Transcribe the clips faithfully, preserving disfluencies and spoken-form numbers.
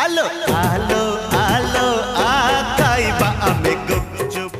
आलो आलो आलो आ खाइबा आमे गुपचुप।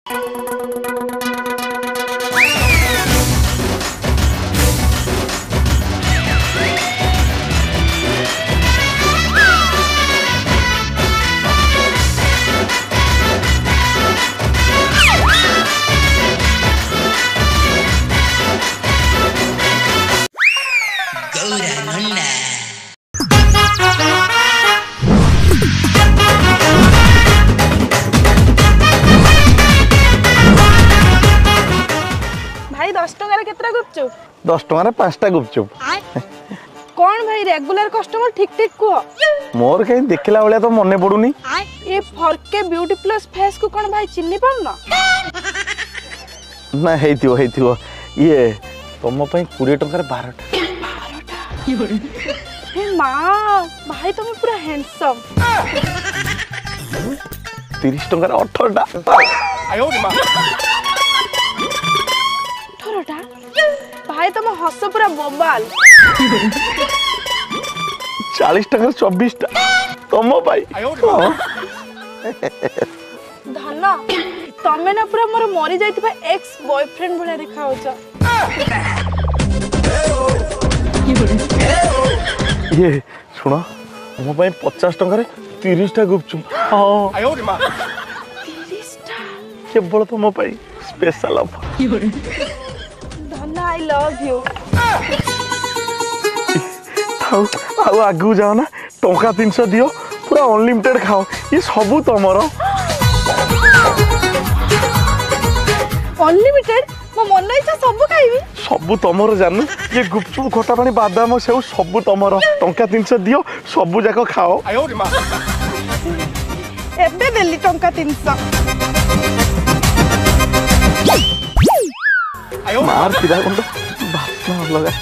भाई दस टंकार केतरा गुपचुप? दस टंकार पांचटा गुपचुप। कौन भाई रेगुलर कस्टमर ठीक ठीक कुह मोर कहीं देखला वाला तो मने पड़ुनी। ये फरके ब्यूटी प्लस फेस को कौन भाई चिन्नी पारना? ना हेतियो हेतियो ये तुम पई बीस टंकार बारह टा। हे मां भाई तुम पूरा हैंडसम। तीस टंकार अठारह टा। आयो रे मां अठारह टा भाई तुम हस पूरा बोबाल। चालीस टंकार चौबीस टा तुम पाई। धन तमे ना पूरा मोर मरी जाइतिबा एक्स बॉयफ्रेंड भले देखा होचा। ये सुनो मो पाई पचास टंकार तीस टा गुपचुप। हां आयो रे मां तीस टा केवल तुम पाई स्पेशल ऑफर। धन आई लव यू। आउ आउ आगु जाओ ना टंका तीन सौ दियो पूरा अनलिमिटेड खाओ ये सबू तमर। अनलिमिटेड मो मन इच्छा सब खाइबी। सबू तमर जानू ये गुपचुप खटा पानी बादाम सेउ सबू तमर टंका तीन सौ दियो सबू जाक खाओ। आयो रे मां एबे देली टंका तीन सौ। आयो मार पिरा कोन बासना लगा।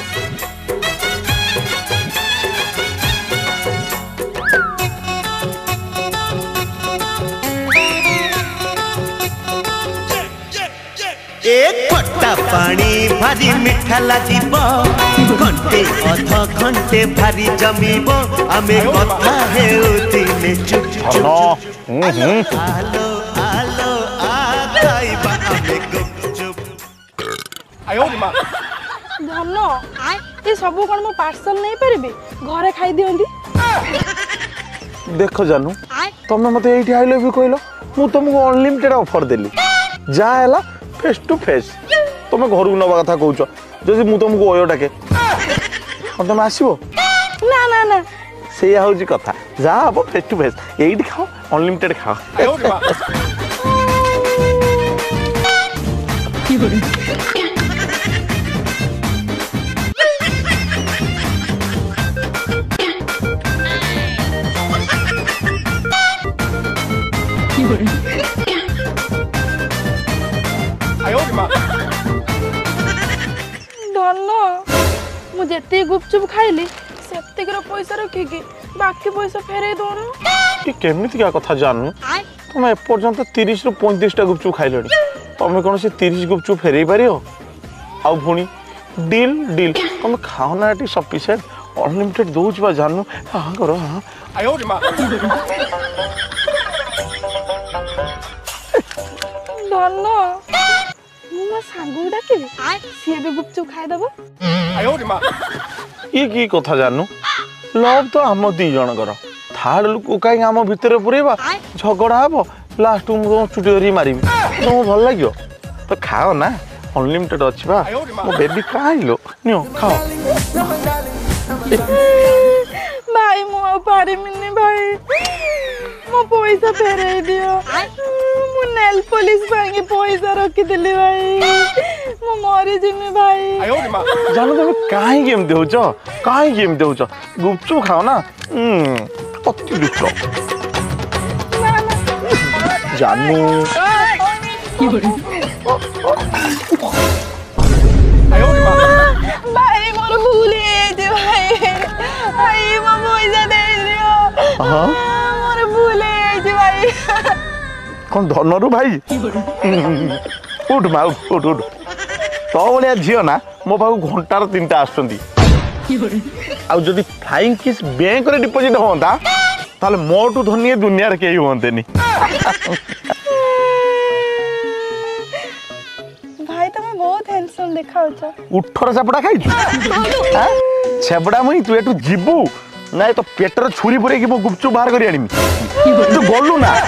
एक खट्टा पानी भारी मिठा लागिबो घंटे अध घंटे भारी जमीबो आमे कथा हेउतिने चुप चुप। आलो आलो आ खाइबा आमे गुपचुप। आयो रे मां धन ये सब कौन मो पार्सल नहीं पारिबी घरे खाई दियंदी। देखो जानू तुम मते एठी आई लव यू कहलो मु तुमको अनलिमिटेड ऑफर देली जा हैला फेस टू फेस तुम घर को नवा कथा कहूछ जदि मु तुमको ओयो डाके तुम आसीबो ना ना ना से हउजी कथा जा हबो फेस टू फेस एठी खाओ अनलिमिटेड खाओ। आयो रे मां की बोली धन मुझे गुपचुप खाइली से पैसा रखिकी बाकी पैसा फेरे दौन। केमिति क्या कथा जानू तुम एपर्यंत तीस रु पैंतीस टा गुपचुप खाइल तुम कौन से तीस गुपचुप फेरे पार आउ पुणी डील डील तुम खाओ ना ये सफिशिएंट अनलिमिटेड दौच बा जानू। हाँ करो हाँ आयो रे मां धन मो सांगू डाकिबी सी भी गुपचुप खाइ दबो। आयो रे मां ये की कथा जानू लव तो आम दी जन कर थर्ड लोक कहीं आम भितर पुरेबा झगड़ा हम लास्ट तुम चुटी धरी मारि तुमको भल लगे तो खाओ ना अनलिमिटेड अच्छी बा मो बेबी खाइलो नियो खाओ। भाई मो पारिमिनी भाई मो पैसा फेरे दियो मो नेल पॉलिश भाई पैसा रखी दिली भाई मो मरी जिमी भाई। जानो तुम काहे गेम देउछ काहे गेम देउछ गुपचुप खाओ ना अति दुष्ट जानू भाई मोर भूल है भाई भाई मो पैसा दे दियो। हां मोर भूल है भाई कौन धनरू भाई उठ मा उठ उठ उठ तो भाया झील ना मो पाक घंटार तीन टा आसुंदी आउ जदि फ्लाइंग किस बैंक रे डिपोजिट होता ताले मोटू धनी दुनिया रे केही होंतेनी। भाई तमे बहुत हैंडसम देखाउछ। उठर चपड़ा खाइछु हां छेबड़ा मुई तू एटू जिबू ना तो पेटर छुरी पुरे की गुपचुप बाहर करी आनी तू गलु ना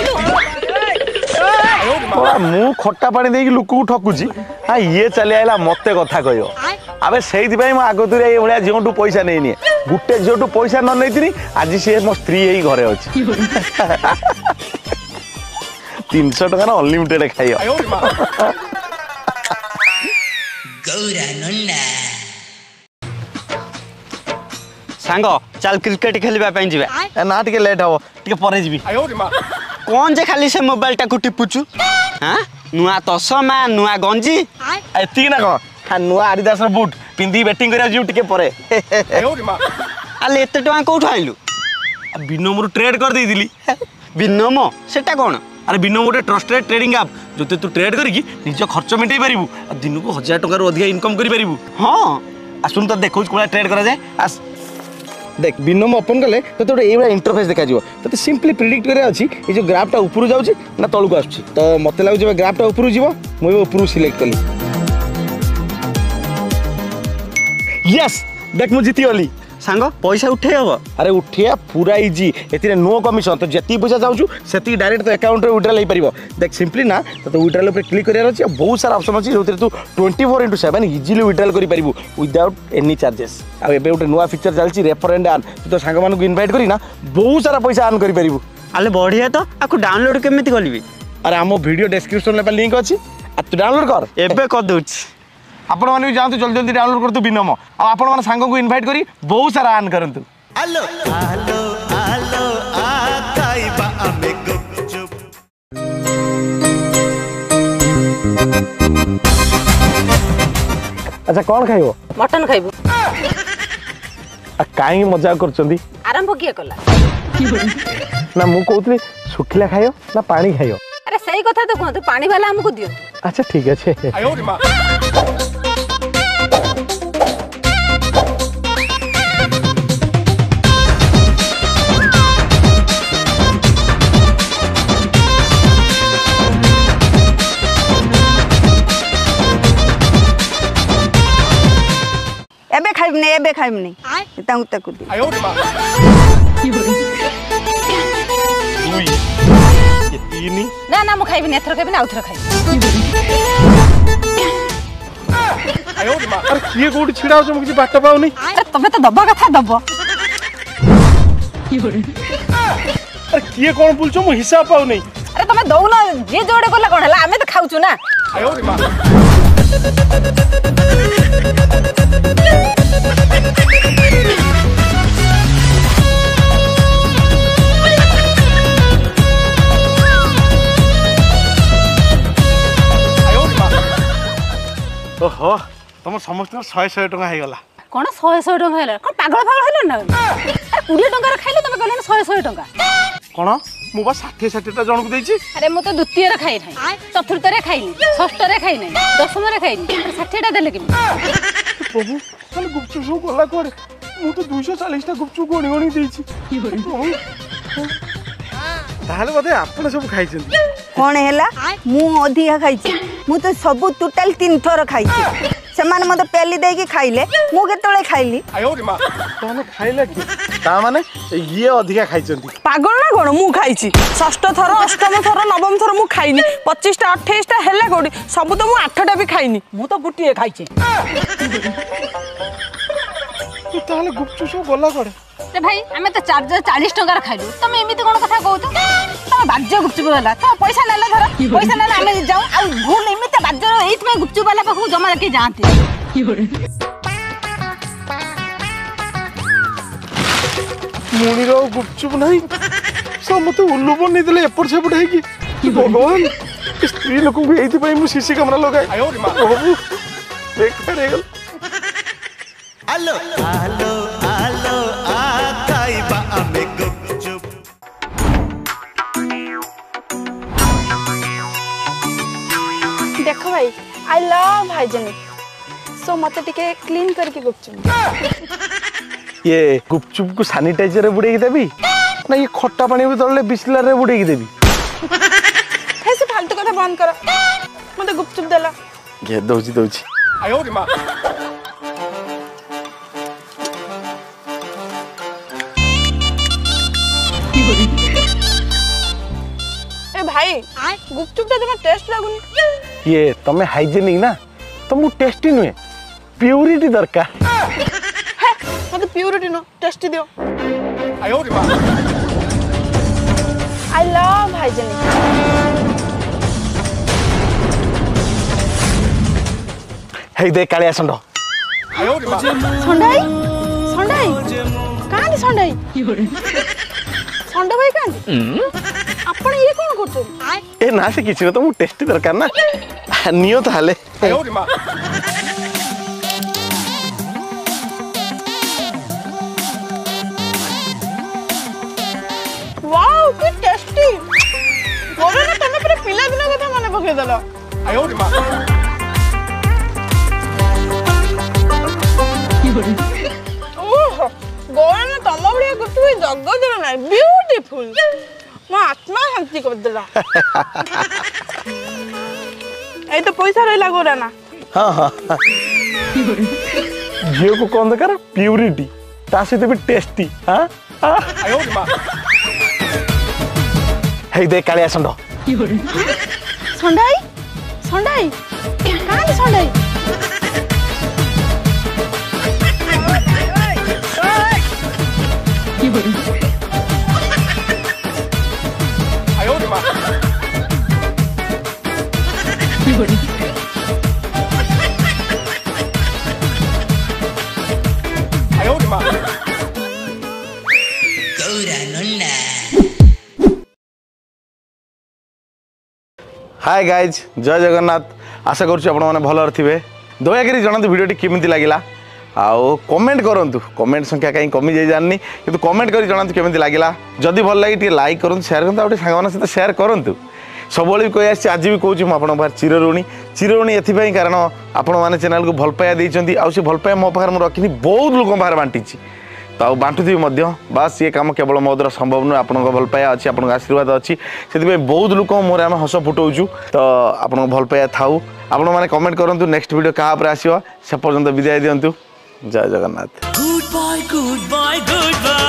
मु खट्टा पानी देकी लोक को ठकुची हां ये चली आइला मते कथा कहियो अबे सेहिति भाई म आगो तुरे ए भलिया जेउटू पैसा नै नि गुटे जेउटू पैसा न नैतिनी आज से मो स्त्री एही घरे अछि तीन सौ टका ना अनलिमिटेड खाइयो गौरा नन्ना सांग चल क्रिकेट खेलबा पई जिबा ना टिके लेट हो टिके परे जिबी कौन जे खाली से मोबाइल टा टिपुचु हां नुआ तसमा नुआ गंजी एतिक ना कह हां नुआ आदिदास बूट पिंदी बैटिंग करिया जिउ टिके परे आले एते टका कोठु आइलु बिनोमरु ट्रेड कर देई दिली बिनोमो सेटा कोन अरे बिनोमो गोटे ट्रस्टेड ट्रेडिंग ऐप जो तू ट्रेड करिकी निज खर्च मेंटेई परिबु दिन को हजार टका रो अधिक इनकम करि परिबु हां आसुन तो देखौ कोला ट्रेड करा जाए आस देख बिनोमो ओपन कले तो तोटे एबा इंटरफेस देखा जिवो तो सिंपली प्रेडिक्ट करे अछि ए जो ग्राफटा ऊपर जाउची ना तळु आछी तो मते लागु जे ग्राफटा ऊपर जीवो मु ऊपर सिलेक्ट कली यस देख मु जीती गली सांग पैसा उठे हबो अरे उठिया पूरा इजी एतिरे नो कमिशन तो जति पैसा जाउछु सेति डायरेक्ट तो अकाउंट रे विड्रॉल लई परिबो देख सिंपली ना तो विड्रॉल पे क्लिक करिया अछि बहुत सारा ऑप्शन अछि जोतिर तू twenty four into seven easily withdrawal करि परिबो विदाउट एनी चार्जेस आ एबे उटे नुवा फीचर चलछि रेफर एंड अर्न तू तो सांग मानु इनवाइट करी ना बहुत सारा पैसा अर्न करि परिबो आले बढ़िया तो आकु डाउनलोड केमिति करबी अरे हमो वीडियो डिस्क्रिप्शन ले लिंक अछि आ तू डाउनलोड कर एबे कर दोछि आपण माने भी जानतु जल्दी जल्दी डाउनलोड करतु बिनोमो आ आपण माने सांग को इनवाइट करी बहुत सारा अर्न करंतु आलो आलो आलो आ खाइबा आमे गुपचुप अच्छा कौन खाइबो मटन खाइबो आ काई मजाक करचंदी आरंभ किए कला ना मु कहतली सुखिला खाइयो ना पानी खाइयो अरे सही कथा तो कहतु पानी वाला हमको दियो अच्छा ठीक है एबे खाइब नहीं एबे खाइब नहीं ताऊ तक दी आयो रे मां दुई ये तीन ना ना मु खाइब नहीं एथर खाइब ना आउथर खाइब आयो रे मां अरे ये कोडी छिड़ाओ छ मुझे बाटा पाउ नहीं अरे तबे तो दबा कथा दबो अरे किए कोन बुलछो मु हिसाब पाउ नहीं अरे तमे दउ ना जे जोड़े कोला कोन हला हमें तो खाउछु ना आयो रे मां ओहो तुम समस्त शहे शहे टका हो गला कोन सौ सौ टका हैला कोन पागल पागल हैला ना अरे बीस टका रे खाइले तमे कहले सौ सौ टका कोन मु बा साठ साठ टा जण को देछि अरे मु तो द्वितीय रे खाइ नै चतुर्थ रे खाइ नै षष्ठ रे खाइ नै दशम रे खाइ नै साठ टा देले कि प्रभु कल गुपचुप सो गला कोड मु तो दो सौ चालीस टा गुपचुप गोणी गोणी देछि प्रभु ताहले बदे आपण सब खाइछन कौन हैला मु अधिका खाइछि मु तो सब टोटल तीन थर खाइछि समान मते पेली दे के खाइले मु केतळे खाइली आयो रे मां ताने खाइला कि ता माने ये अधिका खाइछंती पागल ना कोन मु खाइछि षष्ठ थर अष्टम थर नवम थर मु खाइनी पच्चीस टा अट्ठाईस टा हैला कोडी सब तो मु आठ टा भी खाइनी मु तो गुटिए खाइछि तू ताले गुपचुप सो गला कोड रे भाई हमें तो चार्जर चालीस टका खाइलु तमे एमिति कोन कथा कहतो तमे बाज्य गुपचुप वाला तो पैसा लेला धर पैसा लेला हमें जाऊ आ भूल एमिति बाज्य एइत में गुपचुप वाला पाखु जमा के जानते मुनी रो गुपचुप नहीं सब मते उल्लू बन नहीं देले एपड़ सेपड़ है कि भगवान स्त्री लोक को एइति पई मु सीसी कैमरा लगाए आयो रे मां देख रे गल आलो आलो आलो आ खाइबा आमे गुपचुप देखो भाई आई लव हाइजेनिक सो मते टिके क्लीन करके गुपचुप ये गुपचुप को सैनिटाइजर बुड़े देबी ना ये खट्टा पानी भी तले बिस्लर रे बुड़ेकी देवी हे से फालतू कथा बंद कर मते गुपचुप देला घे दउची दउची ए भाई गुपचुप ता जमा टेस्ट लागुनी ये तमे हाइजेनिक ना तुमको टेस्टी नुहे प्यूरिटी दरकार मते प्यूरिटी नो टेस्टी दियो आई लव हाइजेनिक हे दे कालिया संड संडाई संडाई कांदी संडाई संडा भाई कांदी आपण ये कोन करतो ए ना से किछि तो टेस्टी दरकार ना नियो ताले वाओ कि टेस्टी गोरे ना तमे पूरा पिला दिन कथा मने पके देला आयो रे मां ओह गोरे ना तम बढिया गुटु जगत रे ना ब्यूटीफुल मो आत्मा शांति कर देला ए तो पैसा रहला गोरा ना हां हां जियो को कौन दरकार प्यूरिटी ता से भी टेस्टी हां आयो रे मां हे दे कालिया संड संडाई संडाई कांदी संडाई आयो रे मां आयो रे मां गौरा नन्ना हाय गाइज जय जगन्नाथ आशा करुँ आपण मैंने भल थे दयाकोरी जनातु भिडियोटी केमिति लगिला आउ कमेंट करंतु कमेंट संख्या कहीं कमी जाई जाननी किंतु कमेंट करी जनातु केमिति लगिला जदि भल लगी टे लाइक करंतु शेयर करंतु आउटे सांगमान सहित शेयर करंतु सबବେଳେ कहि आछि आज भी कहूँ मुझे आपन चिरऋणी चिरऋणी एथि कारण आपण मैंने चैनल को भल पाया देइचंती आउ से भल पाया मो पाखर मु रखिनी बहुत लोक पाखर बांटीची तो आउ बांटुथी मध्य बास ये काम केवल मो द्वारा संभव नुहे आपन भल पाया अच्छी आपन आशीर्वाद अच्छी से बहुत लोक मोर आम हस फुटाऊँ तो आपन भल पाया थाऊ आपण मैंने कमेंट करूँ नेक्स्ट वीडियो क्या आसो से पर्यंत विदाय दिंतु जय Jagannath Good boy, good boy, good boy.